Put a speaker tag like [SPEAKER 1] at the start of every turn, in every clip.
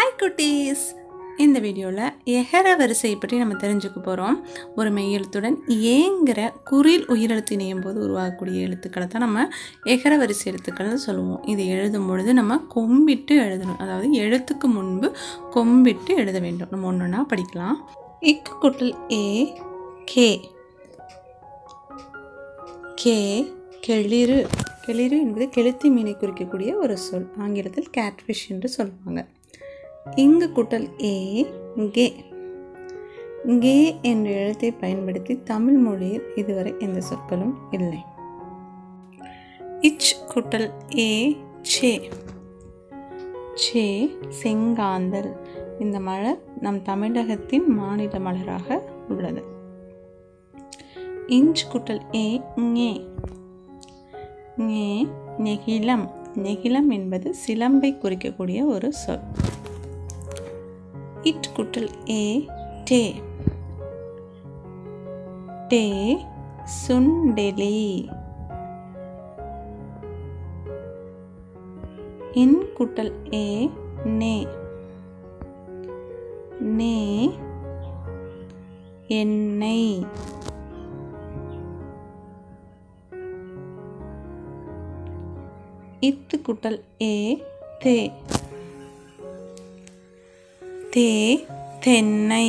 [SPEAKER 1] Hi குட்டீஸ்! இந்த வீடியோவில் எகர வரிசை பற்றி நம்ம தெரிஞ்சுக்க போகிறோம். ஒரு மெய்யெழுத்துடன் ஏங்கிற குறில் உயிரெழுத்து இணையும் போது உருவாகக்கூடிய எழுத்துக்களை தான் நம்ம எகர வரிசை எழுத்துக்கள்னு சொல்லுவோம். இது எழுதும் பொழுது நம்ம கொம்பிட்டு எழுதணும். அதாவது எழுத்துக்கு முன்பு கொம்பிட்டு எழுத வேண்டும். நம்ம ஒன்றுனா படிக்கலாம். இக்கு குட்டல் ஏ கே. கே கெளிறு. கெளிறு என்பது கெளுத்தி மீனை குறிக்கக்கூடிய ஒரு சொல். ஆங்கிலத்தில் கேட்ஃபிஷ் என்று சொல்லுவாங்க. இங்கு குட்டல் ஏ கே. கே என்ற எழுத்தை பயன்படுத்தி தமிழ் மொழியில் இதுவரை எந்த சொற்களும் இல்லை. இச் குட்டல் ஏ சே. சே செங்காந்தல். இந்த மலர் நம் தமிழகத்தின் மாநில மலராக உள்ளது. இஞ்ச் குட்டல் ஏ ஞே. ஞே நெகிழம். நெகிழம் என்பது சிலம்பை குறிக்கக்கூடிய ஒரு சொல். இட் குட்டல் ஏ டே. டே சுண்டெலி. இன் குட்டல் ஏ நே. நே எண்ணெய். இத்து குட்டல் ஏ தே. தே தென்னை.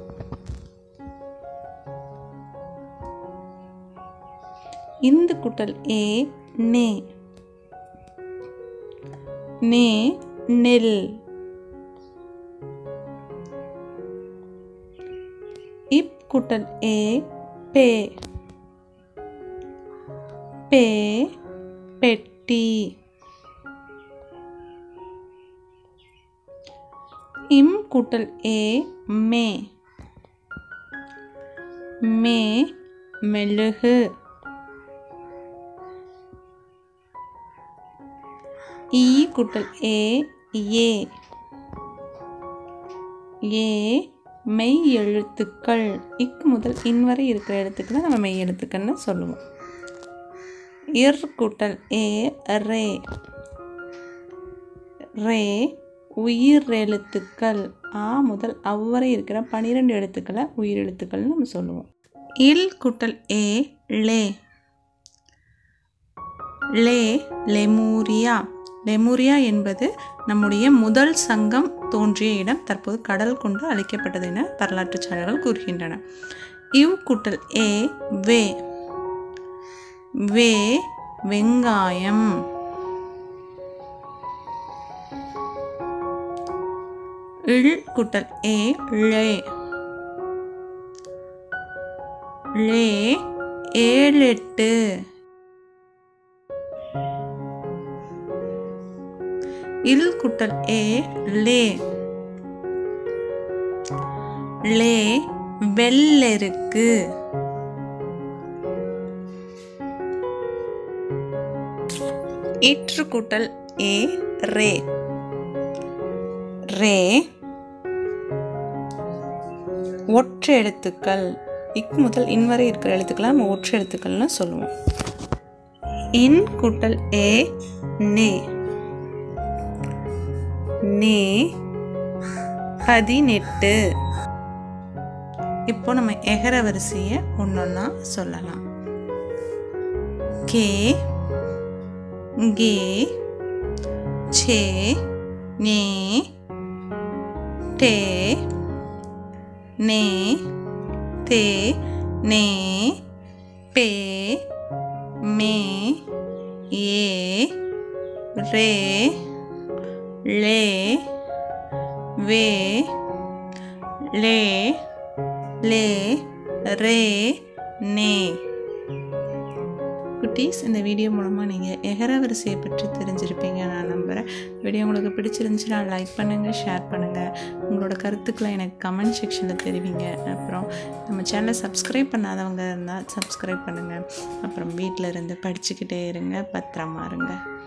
[SPEAKER 1] இந்து குட்டல் ஏ நே. நே நெல். இப் குட்டல் ஏ பே. பே பெட்டி. இம் குட்டல் ஏ மே. மே மெழுகு. ஈ குட்டல் ஏ ஏ. ஏ மெய் எழுத்துக்கள். இக்கு முதல் இன் வரை இருக்கிற எழுத்துக்களை நம்ம மெய் எழுத்துக்கள்னு சொல்லுவோம். இர் குட்டல் ஏ ரே. ரே உயிரெழுத்துக்கள். ஆ முதல் அவ்வரை இருக்கிற 12 எழுத்துக்களை உயிரெழுத்துக்கள்னு நம்ம சொல்லுவோம். இல் குட்டல் ஏ லே. லே லெமூரியா. லெமூரியா என்பது நம்முடைய முதல் சங்கம் தோன்றிய இடம். தற்போது கடல் கொண்டு அழிக்கப்பட்டது என வரலாற்று சான்றுகள் கூறுகின்றன. இவ் குட்டல் ஏ வே. வே வெங்காயம். இல் குட்டல் ஏ லே. லே ஏழெட்டு. இல் குட்டல் ஏ லே. லே வெள்ளெருக்கு. இற்று குட்டல் ஏ ரே. ரே ஒற்றை எழுத்துக்கள். இக் முதல் இன் வரை இருக்கிற எழுத்துக்களை நம்ம ஒற்றை எழுத்துக்கள்னு சொல்லுவோம். இன் குட்டல் ஏ நே. நே 18. இப்போ நம்ம எகர வரிசையை ஒன்னொன்னா சொல்லலாம். கே கே சே நே டே நே தே நே பே மே ஏ ரே லே வே லே லே ரே நே. குட்டீஸ், இந்த வீடியோ மூலமாக நீங்கள் எகர வரிசையை பற்றி தெரிஞ்சிருப்பீங்க நான் நம்புகிறேன். வீடியோ உங்களுக்கு பிடிச்சிருந்துச்சுன்னா லைக் பண்ணுங்கள், ஷேர் பண்ணுங்கள். உங்களோட கருத்துக்களை எனக்கு கமெண்ட் செக்ஷனில் தெரிவிங்க. அப்புறம் நம்ம சேனலை சப்ஸ்கிரைப் பண்ணாதவங்க இருந்தால் சப்ஸ்கிரைப் பண்ணுங்கள். அப்புறம் வீட்டில் இருந்து படிச்சுக்கிட்டே இருங்க, பத்திரமா இருங்க.